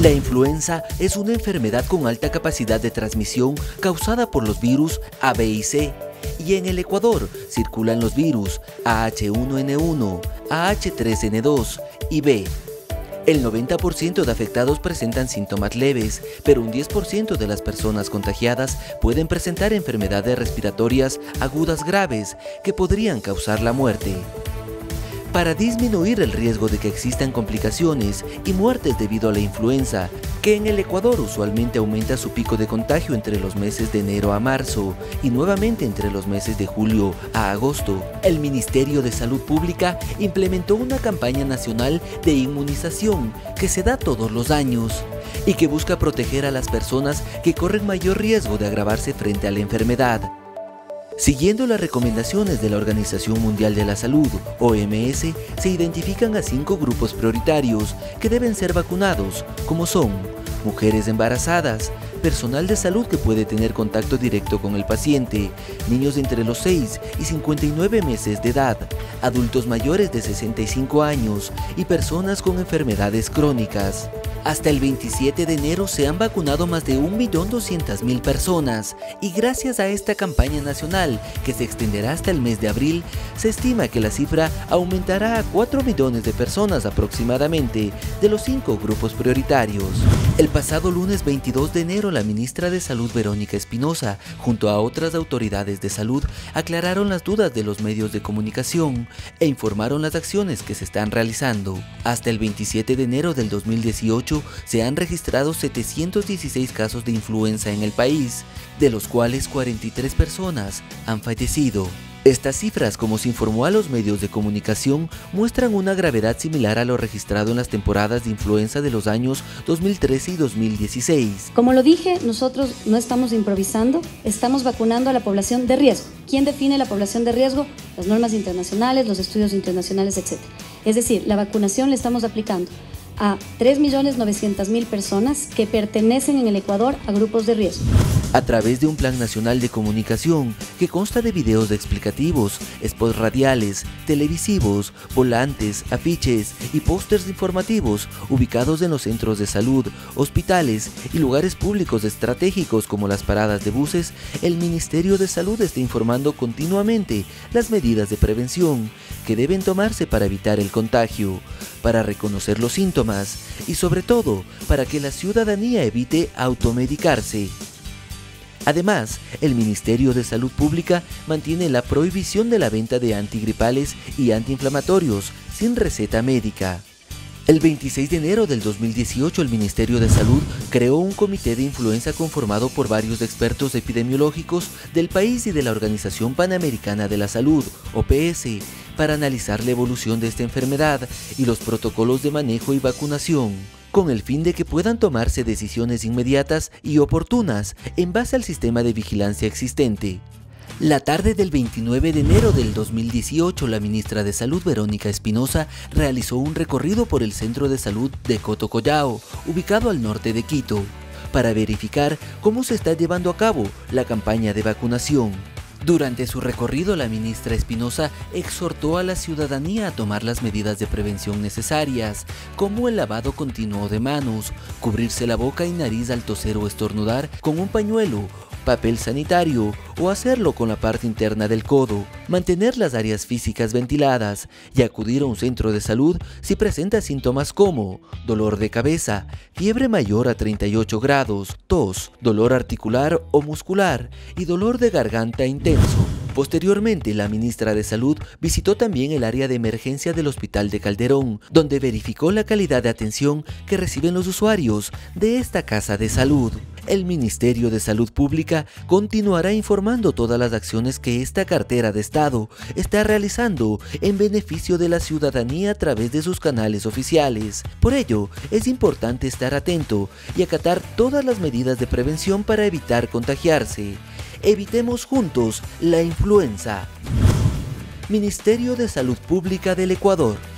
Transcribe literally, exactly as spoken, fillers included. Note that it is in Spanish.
La influenza es una enfermedad con alta capacidad de transmisión causada por los virus A, B y C, y en el Ecuador circulan los virus A H uno N uno, A H tres N dos y B. El noventa por ciento de afectados presentan síntomas leves, pero un diez por ciento de las personas contagiadas pueden presentar enfermedades respiratorias agudas graves que podrían causar la muerte. Para disminuir el riesgo de que existan complicaciones y muertes debido a la influenza, que en el Ecuador usualmente aumenta su pico de contagio entre los meses de enero a marzo y nuevamente entre los meses de julio a agosto, el Ministerio de Salud Pública implementó una campaña nacional de inmunización que se da todos los años y que busca proteger a las personas que corren mayor riesgo de agravarse frente a la enfermedad. Siguiendo las recomendaciones de la Organización Mundial de la Salud, O M S, se identifican a cinco grupos prioritarios que deben ser vacunados, como son mujeres embarazadas, personal de salud que puede tener contacto directo con el paciente, niños de entre los seis y cincuenta y nueve meses de edad, adultos mayores de sesenta y cinco años y personas con enfermedades crónicas. Hasta el veintisiete de enero se han vacunado más de un millón doscientas mil personas y gracias a esta campaña nacional, que se extenderá hasta el mes de abril, se estima que la cifra aumentará a cuatro millones de personas aproximadamente de los cinco grupos prioritarios. El pasado lunes veintidós de enero, la ministra de Salud Verónica Espinosa, junto a otras autoridades de salud, aclararon las dudas de los medios de comunicación e informaron las acciones que se están realizando. Hasta el veintisiete de enero del dos mil dieciocho, se han registrado setecientos dieciséis casos de influenza en el país, de los cuales cuarenta y tres personas han fallecido. Estas cifras, como se informó a los medios de comunicación, muestran una gravedad similar a lo registrado en las temporadas de influenza de los años dos mil trece y dos mil dieciséis. Como lo dije, nosotros no estamos improvisando, estamos vacunando a la población de riesgo. ¿Quién define la población de riesgo? Las normas internacionales, los estudios internacionales, etcétera. Es decir, la vacunación le estamos aplicando a tres millones novecientas mil personas que pertenecen en el Ecuador a grupos de riesgo. A través de un plan nacional de comunicación que consta de videos explicativos, spots radiales, televisivos, volantes, afiches y pósters informativos ubicados en los centros de salud, hospitales y lugares públicos estratégicos como las paradas de buses, el Ministerio de Salud está informando continuamente las medidas de prevención que deben tomarse para evitar el contagio, para reconocer los síntomas y sobre todo para que la ciudadanía evite automedicarse. Además, el Ministerio de Salud Pública mantiene la prohibición de la venta de antigripales y antiinflamatorios sin receta médica. El veintiséis de enero del dos mil dieciocho, el Ministerio de Salud creó un comité de influenza conformado por varios expertos epidemiológicos del país y de la Organización Panamericana de la Salud, O P S, para analizar la evolución de esta enfermedad y los protocolos de manejo y vacunación, con el fin de que puedan tomarse decisiones inmediatas y oportunas en base al sistema de vigilancia existente. La tarde del veintinueve de enero del dos mil dieciocho, la ministra de Salud, Verónica Espinosa, realizó un recorrido por el Centro de Salud de Cotocollao, ubicado al norte de Quito, para verificar cómo se está llevando a cabo la campaña de vacunación. Durante su recorrido, la ministra Espinosa exhortó a la ciudadanía a tomar las medidas de prevención necesarias, como el lavado continuo de manos, cubrirse la boca y nariz al toser o estornudar con un pañuelo, papel sanitario o hacerlo con la parte interna del codo, mantener las áreas físicas ventiladas y acudir a un centro de salud si presenta síntomas como dolor de cabeza, fiebre mayor a treinta y ocho grados, tos, dolor articular o muscular y dolor de garganta intenso. Posteriormente, la ministra de Salud visitó también el área de emergencia del Hospital de Calderón, donde verificó la calidad de atención que reciben los usuarios de esta casa de salud. El Ministerio de Salud Pública continuará informando todas las acciones que esta cartera de Estado está realizando en beneficio de la ciudadanía a través de sus canales oficiales. Por ello, es importante estar atento y acatar todas las medidas de prevención para evitar contagiarse. Evitemos juntos la influenza. Ministerio de Salud Pública del Ecuador.